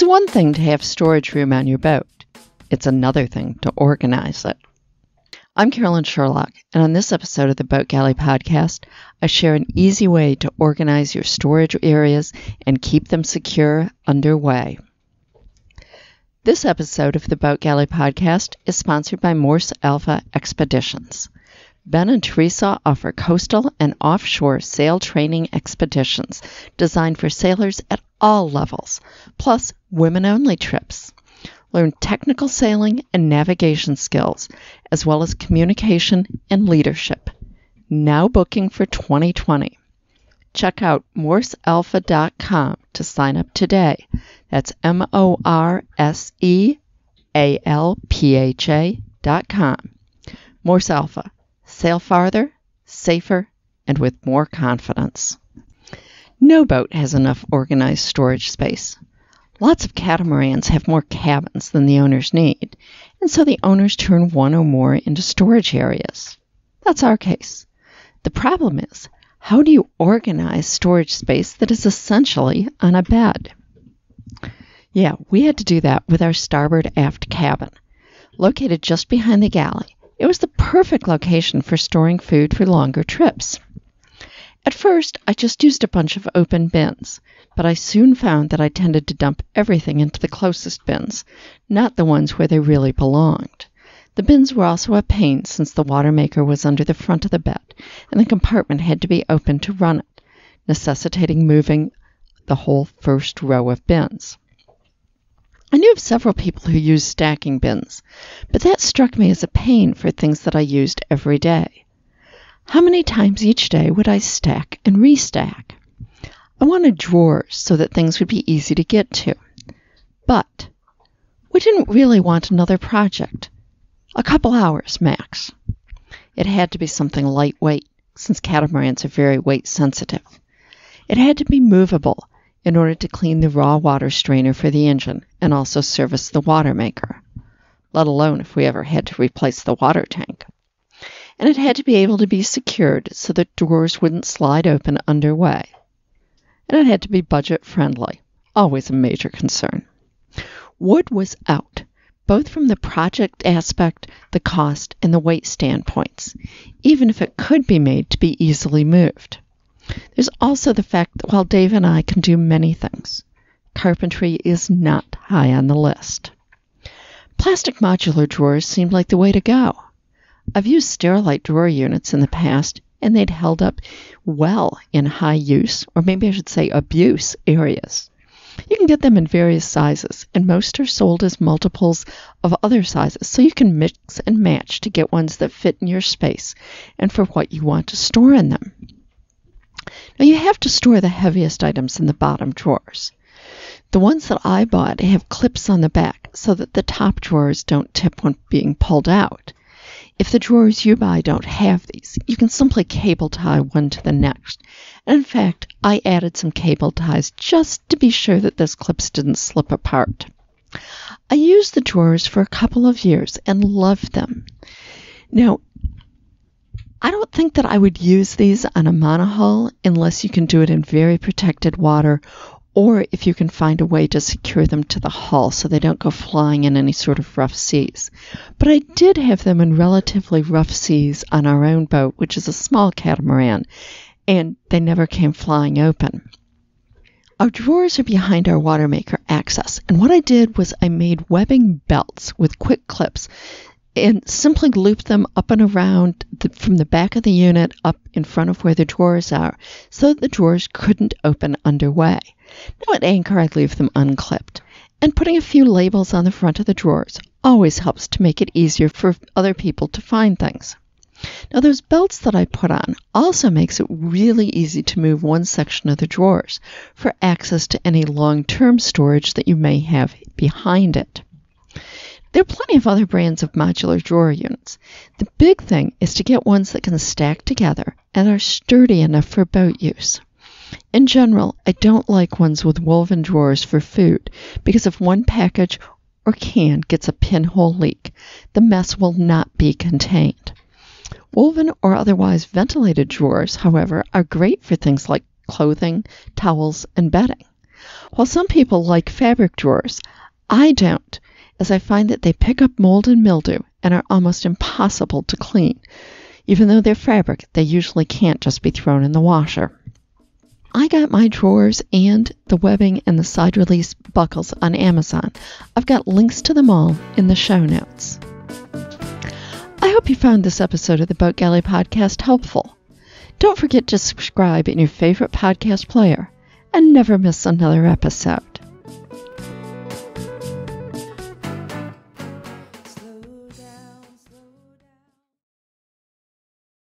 It's one thing to have storage room on your boat. It's another thing to organize it. I'm Carolyn Sherlock, and on this episode of the Boat Galley Podcast, I share an easy way to organize your storage areas and keep them secure underway. This episode of the Boat Galley Podcast is sponsored by Morse Alpha Expeditions. Ben and Teresa offer coastal and offshore sail training expeditions designed for sailors at all levels, plus women-only trips. Learn technical sailing and navigation skills, as well as communication and leadership. Now booking for 2020. Check out morsealpha.com to sign up today. That's morsealpha.com. Morse Alpha. Sail farther, safer, and with more confidence. No boat has enough organized storage space. Lots of catamarans have more cabins than the owners need, and so the owners turn one or more into storage areas. That's our case. The problem is, how do you organize storage space that is essentially on a bed? Yeah, we had to do that with our starboard aft cabin. Located just behind the galley, it was the perfect location for storing food for longer trips. At first, I just used a bunch of open bins, but I soon found that I tended to dump everything into the closest bins, not the ones where they really belonged. The bins were also a pain since the water maker was under the front of the bed, and the compartment had to be open to run it, necessitating moving the whole first row of bins. I knew of several people who used stacking bins, but that struck me as a pain for things that I used every day. How many times each day would I stack and restack? I wanted drawers so that things would be easy to get to. But we didn't really want another project. A couple hours max. It had to be something lightweight, since catamarans are very weight sensitive. It had to be movable in order to clean the raw water strainer for the engine and also service the water maker, let alone if we ever had to replace the water tank. And it had to be able to be secured so that doors wouldn't slide open underway. And it had to be budget-friendly, always a major concern. Wood was out, both from the project aspect, the cost, and the weight standpoints, even if it could be made to be easily moved. There's also the fact that while Dave and I can do many things, carpentry is not high on the list. Plastic modular drawers seemed like the way to go. I've used Sterilite drawer units in the past, and they'd held up well in high use, or maybe I should say abuse, areas. You can get them in various sizes, and most are sold as multiples of other sizes, so you can mix and match to get ones that fit in your space and for what you want to store in them. Now, you have to store the heaviest items in the bottom drawers. The ones that I bought have clips on the back so that the top drawers don't tip when being pulled out. If the drawers you buy don't have these, you can simply cable tie one to the next. And in fact, I added some cable ties just to be sure that those clips didn't slip apart. I used the drawers for a couple of years and loved them. Now, I don't think that I would use these on a monohull unless you can do it in very protected water, or if you can find a way to secure them to the hull so they don't go flying in any sort of rough seas. But I did have them in relatively rough seas on our own boat, which is a small catamaran, and they never came flying open. Our drawers are behind our water maker access, and what I did was I made webbing belts with quick clips and simply looped them up and around from the back of the unit up in front of where the drawers are so that the drawers couldn't open underway. Now at anchor, I leave them unclipped, and putting a few labels on the front of the drawers always helps to make it easier for other people to find things. Now those belts that I put on also makes it really easy to move one section of the drawers for access to any long-term storage that you may have behind it. There are plenty of other brands of modular drawer units. The big thing is to get ones that can stack together and are sturdy enough for boat use. In general, I don't like ones with woven drawers for food because if one package or can gets a pinhole leak, the mess will not be contained. Woven or otherwise ventilated drawers, however, are great for things like clothing, towels, and bedding. While some people like fabric drawers, I don't, as I find that they pick up mold and mildew and are almost impossible to clean. Even though they're fabric, they usually can't just be thrown in the washer. I got my drawers and the webbing and the side release buckles on Amazon. I've got links to them all in the show notes. I hope you found this episode of the Boat Galley Podcast helpful. Don't forget to subscribe in your favorite podcast player and never miss another episode.